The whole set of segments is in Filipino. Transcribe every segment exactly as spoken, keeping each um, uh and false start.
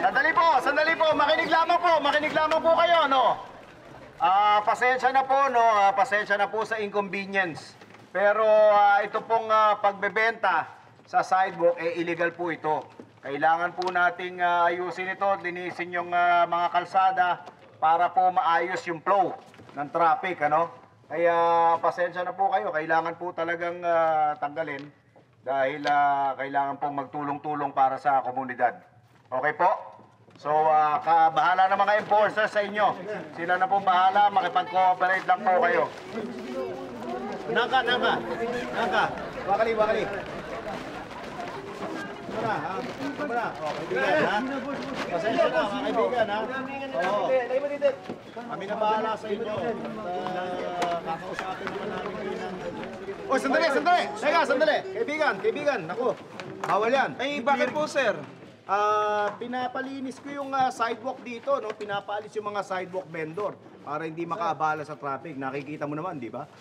Sandali po, sandali po. Makinig lamang po, makinig lamang po kayo, no? Ah, pasensya na po, no? Ah, pasensya na po sa inconvenience. Pero ah, ito pong ah, pagbebenta sa sidewalk, eh, illegal po ito. Kailangan po nating ah, ayusin ito, linisin yung ah, mga kalsada para po maayos yung flow ng traffic, ano? Kaya pasensya na po kayo, kailangan po talagang ah, tanggalin dahil ah, kailangan pong magtulong-tulong para sa komunidad. Okay po? So, uh, bahala na mga enforcers sa inyo. Sila na po bahala, makipag-cooperate lang po kayo. Nangka, nangka. Nangka. Wakali, wakali. Kumara, ha? Kumara. O, kaibigan, ha? Pasensya na, mga kaibigan, ha? Oo. Kami na bahala sa inyo. At uh, kakausapin naman namin kayo ng... Oh, sandali, sandali! Teka, sandali! Kaibigan, kaibigan, ako. Bawal yan. Ay, bakit po, sir? Ah, pinapalinis ko yung uh, sidewalk dito, no? Pinapalis yung mga sidewalk vendor para hindi makaabala sa traffic. Nakikita mo naman, di ba?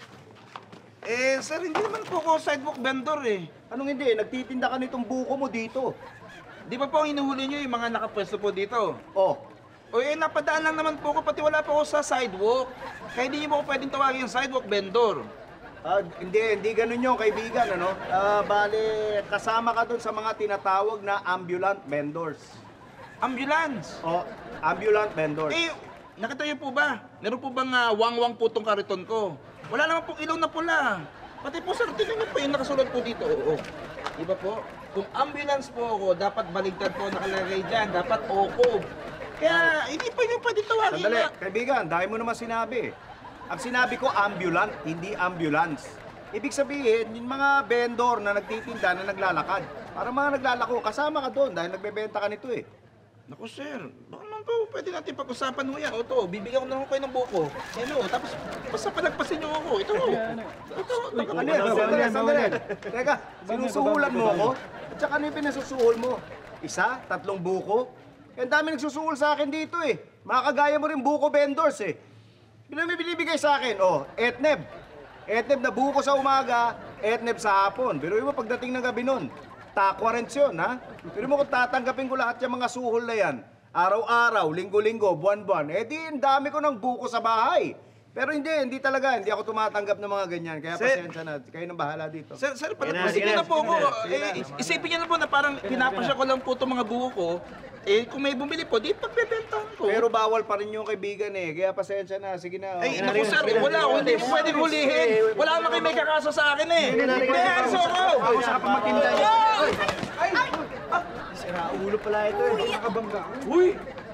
Eh, sir, hindi naman po ako sidewalk vendor eh. Anong hindi? Nagtitinda ka nitong buko mo dito. Di ba po ang hinuhuli nyo yung mga nakapwesto po dito? Oh, O eh, napadaan lang naman po ako, pati wala po ako sa sidewalk. Kaya hindi nyo po pwedeng tawagin yung sidewalk vendor. ah, hindi, hindi ganun yung kaibigan, ano? Ah, bale, kasama ka dun sa mga tinatawag na ambulant vendors. Ambulance! Oh, ambulant vendors. Eh, nakita nyo po ba? Meron po bang uh, wang-wang po tong kariton ko? Wala naman pong ilaw na pula. Pati po, sir, tingnan nyo po yung nakasulat po dito. Oo. Diba po? Kung ambulance po ako, dapat baligtad po nakalagay dyan. Dapat okob. Kaya, hindi pa nyo pwede tawagin Sandali, na... kaibigan, dahil mo naman sinabi. Ang sinabi ko, ambulant, hindi ambulance. Ibig sabihin, yung mga vendor na nagtitinda na naglalakad. Para mga naglalako, kasama ka doon dahil nagbebenta ka nito eh. Naku, sir, baka naman po pwede natin pag-usapan ho yan. O to, bibigyan ko na lang kayo ng buko. Yan o, tapos basta palagpasin nyo ako. Ito o. Ito, tanggap Ano yan? Sandali, sandali. Teka, sinusuhulan mo ako? At saka ano yung pinasusuhol mo? Isa? Tatlong buko? Ang dami nagsusuhol sa akin dito eh. Makakagaya mo rin buko vendors eh. Yun ang binibigay sa akin, oh, etneb. Etneb na buko sa umaga, etneb sa hapon. Pero mo pagdating ng gabi nun, takwarents yun, ha? Pero mo kung tatanggapin ko lahat yung mga suhol na yan, araw-araw, linggo-linggo, buwan-buwan, eh di, ang dami ko ng buko sa bahay. Pero hindi, hindi talaga, hindi ako tumatanggap ng mga ganyan. Kaya Sir, pasensya na, kayo nang bahala dito. Sir, sir, palagpasin nyo na po ako. Eh, isipin nyo na po na parang pinapasya ko lang po itong mga buko ko. Eh, kung may bumili po, di pagbebentahan ko. Pero bawal pa rin yung kaibigan eh, kaya pasensya na, sige na. Ay, naku sir, eh, wala ako, hindi mo pwedeng hulihin. Wala naman kayo may kakaso sa akin eh. Hindi, alis ako! Ako sa pamatinda niya. Ay! Sira ulo pala ito eh. Nakabangga. Uy!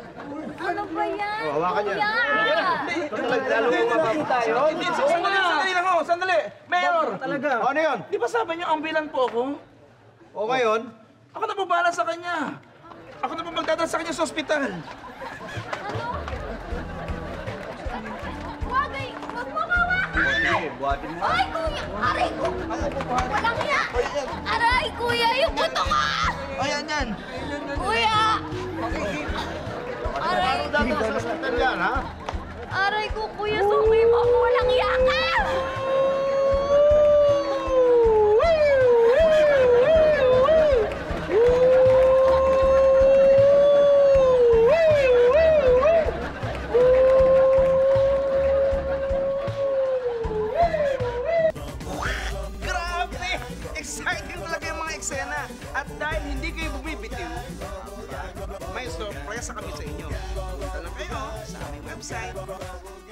Ano ba yan? Oh, hawakan niya. Kuya! Hindi tayo. Hindi, sandali, sandali lang ako, sandali! Mayor! Talaga. Ano yun? Di ba sabi niyo ambulan po ako? O ngayon? Ako na po bahala sa kanya. Ako na po magdadala sa kanya sa ospital. Ano? Wag ay, wag mo hawakan! Eh, buhatin mo. Ay, kuya! Aray ko! Walang hiya! Aray, kuya! Yung buto ko! Ayan yan. Kuya! Aray! Dito sa ospital yan, ha? Aray ko, kuya! Sungay mo ako! Walang hiya ka! Grabe! Exciting talaga yung mga eksena. At dahil hindi kayo bumibitiw, may surprise kami sa inyo. Punta lang kayo sa aming website,